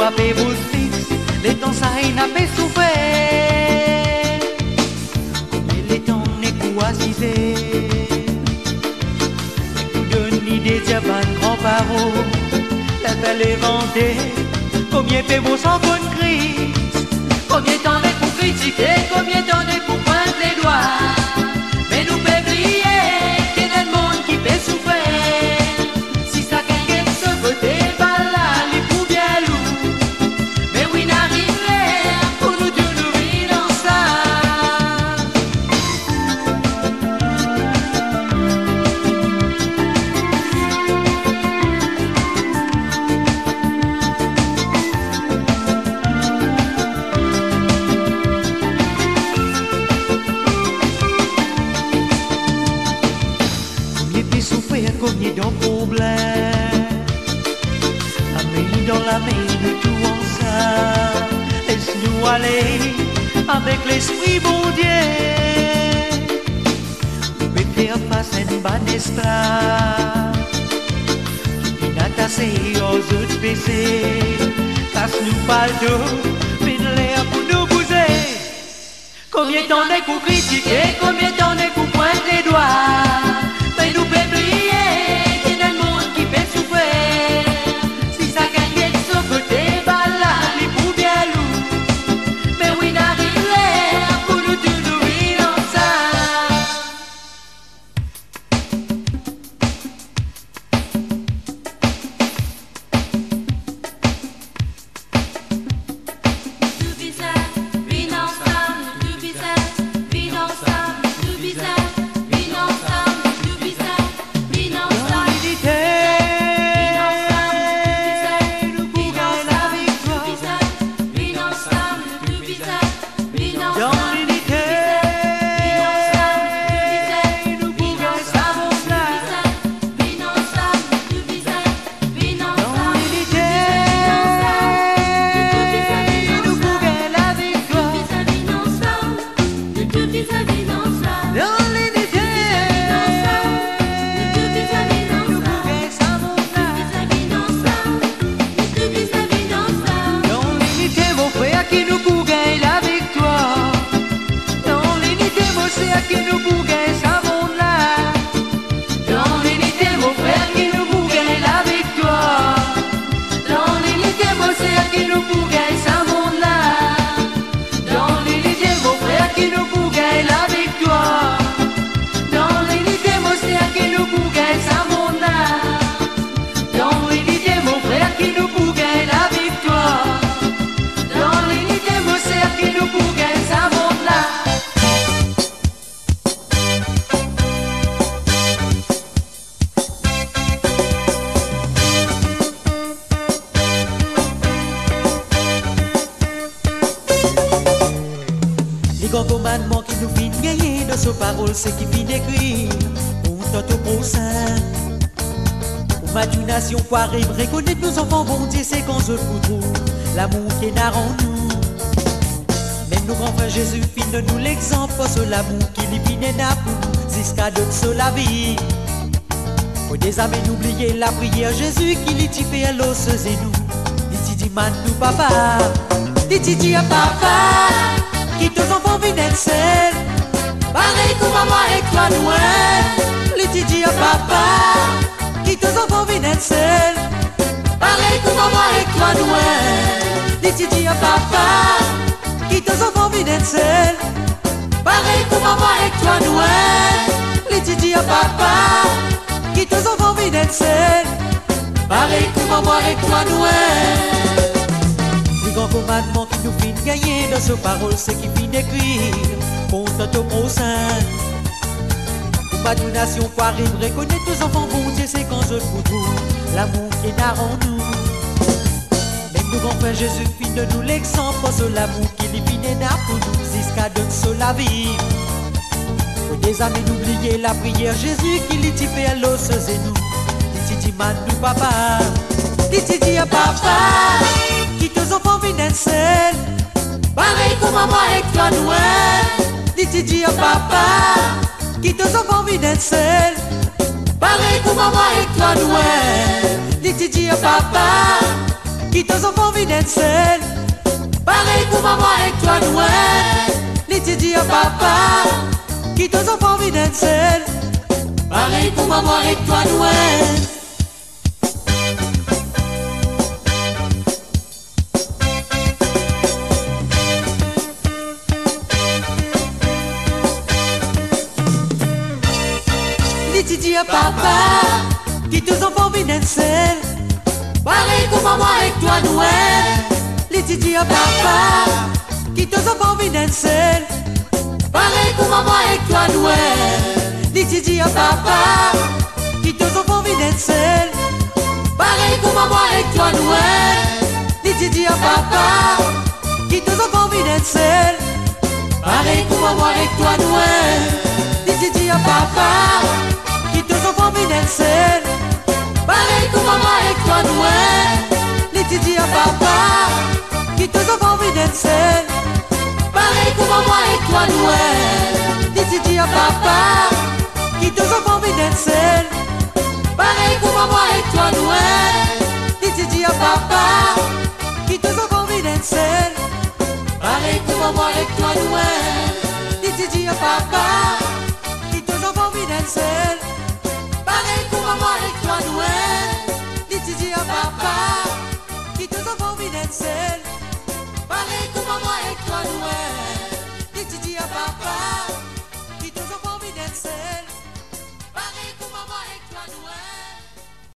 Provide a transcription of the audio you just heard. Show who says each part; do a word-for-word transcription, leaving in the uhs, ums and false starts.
Speaker 1: pas fait vous fixe, les temps ça y n'a pas souffert. Combien les temps n'est quoi assisé, nous donne l'idée de ban grand paro, la belle est vendée. Combien fait vos sans bonne crise, combien t'en est pour critiquer, combien t'en est pour pointer les doigts. Mais nous peut briller, qu'il y a le monde qui fait souffrir. Si ça quelqu'un se veut déballer, les pour bien loup. Mais oui, n'arriverait pour nous deux nous vivre dans ça. Combien d'un problème, la main dans la main de tout ensemble. Laisse-nous aller avec l'esprit bon Dieu. Nous pouvons faire face à une bonne esclave qui n'a tassé aux autres péchés. Casse-nous pas le dos, mais l'air pour nous bouger. Combien t'en est pour critiquer, combien t'en est pour pointer les doigts. Mais nous pouvons briller, qu'il y a le monde qui fait souffrir. Si ça gagne de ce côté, bah là, les pour bien loup. Mais oui, n'arriverait pour nous tous nous vivre dans ça.
Speaker 2: Tout bizarre, vivre ensemble, tout bizarre, vivre ensemble, tout bizarre, vivre ensemble, tout bizarre, vivre ensemble.
Speaker 1: Nous pouvons la victoire dans l'unité. Nous pouvons savoir dans l'unité. Nous pouvons la victoire dans l'unité. Nous pouvons savoir dans l'unité, mon frère, qui nous pouvons la victoire. Dans l'unité, mon frère, qui nous pouvons savoir là. Dans l'unité, mon frère, qui nous pouvons la victoire. Dans l'unité, mon frère, qui nous pouvons savoir là. Dans l'unité, mon frère, qui nous pouvons la victoire. Dans l'unité, mon frère, qui nous pouvons savoir là. Dans l'unité, mon frère, qui nous pouvons la victoire. Dans l'unité, mon frère, qui nous pouvons savoir là. Les grands commandements qui nous viennent gagner dans ce parole, c'est qui viennent écrire pour notre prochain. Pour imagination, pour arriver, reconnaître nos enfants, bon Dieu, c'est qu'on se retrouve l'amour qui est dans nous. Même nos grands frères Jésus, fin de nous l'exemple, c'est l'amour qui lui vient dans pour nous, jusqu'à de se la vie. Faut désormais n'oublier la prière Jésus qui lui fait à l'os et nous. Dit dit man nous papa, dit dit à papa, qui tous enfants viennent être seuls. Pareil comme maman et toi nous. Dit dit à papa, qui tous enfants viennent être seuls. Pareil comme maman et toi nous. Dit dit à papa, qui tous enfants viennent être seuls. Pareil comme maman et toi nous. Dit à papa, qui tous enfants viennent être seuls. Pareil comme maman et toi nous. Le grand commandement qui nous fait gagner dans ce parole, c'est qui finit d'écrire pour notre prochain. Pour ma nation, pour arriver, reconnaître tous enfants, bon Dieu, c'est quand je vous trouve l'amour qui est dans nous. Même nous, grand frère Jésus, fin de nous l'exemple, c'est l'amour qui lui vient dans pour nous, jusqu'à de se la vie. Faut désormais n'oublier la prière Jésus qui lui fait à l'os et nous. Dit dit man nous papa, dit dit à papa, qui tous enfants viennent être seuls. Pareil comme maman et toi nous. Dit dit à papa, qui tous enfants viennent être seuls. Pareil comme maman et toi nous. Dit dit à papa, qui tes enfants viennent seul. Pareil pour maman avec toi Noël. Les Didi à papa, qui tes enfants viennent seul. Pareil pour maman avec toi Noël. Les Didi à papa, qui tes enfants viennent seul. Pareil pour maman avec toi Noël. Les Didi à papa, qui tes enfants viennent seul. Pareil pour maman avec toi Noël. Les Didi à papa, qui tes enfants viennent seul. Pareil pour maman avec toi Noël. Les Didi à papa, qui tes enfants viennent seul. Pareil pour maman avec toi Noël. Les Didi à papa, qui tes enfants viennent seul. Pareil pour maman avec toi Noël. Les Didi à papa, qui tes enfants viennent seul. Pareil pour maman avec toi Noël. Les Didi à papa, qui tes enfants viennent seul. Pareil pour maman avec toi Noël. Les Didi à papa, qui tes enfants viennent seul. Pareil pour maman avec toi Noël. Les Didi à papa, qui tes enfants viennent seul. Pareil pour maman avec toi Noël.